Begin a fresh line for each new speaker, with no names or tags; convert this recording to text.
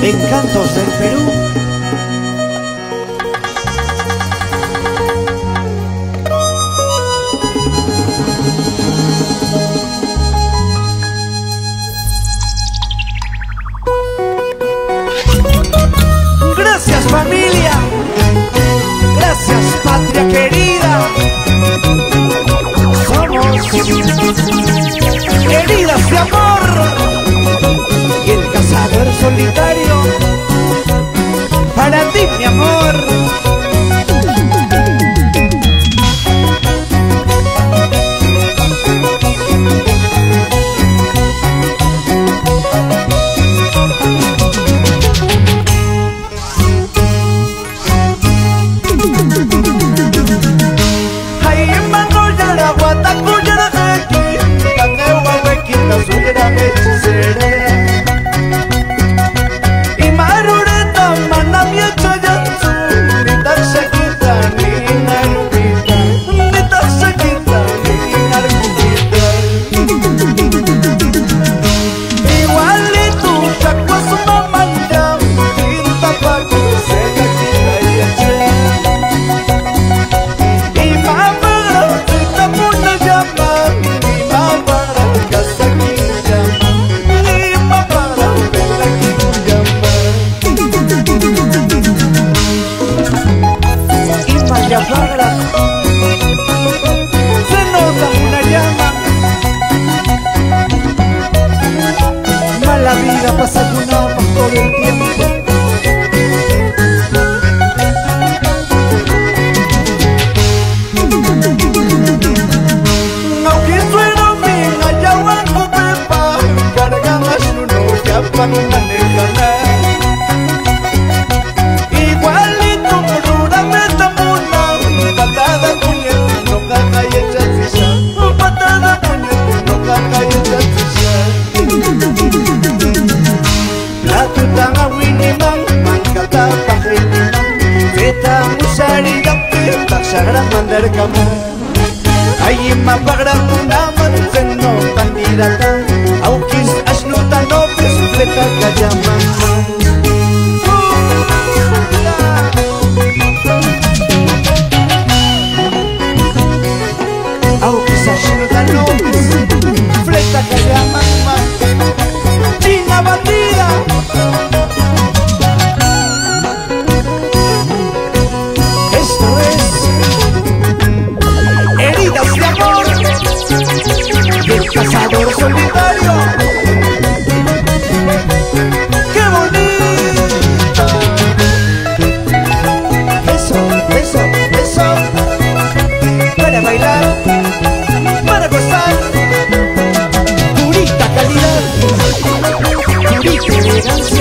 Encantos del Perú. Gracias, familia. Gracias, patria querida. Somos heridas de amor. Y el cazador solitario, para ti, mi amor. Se nota una llama, mala vida pasa con amas todo el tiempo. Aunque sueno bien allá abajo pepa, cargamas no llaman a negana. Sagrada mandar kamu ay mapagram naman seno pandidata aukis asnuta nopes fleta kajaman aukis asnuta nopes fleta kajaman China bandida. Cazador solitario, qué bonito. Eso, para bailar, para gozar. Purita calidad, purita elegancia.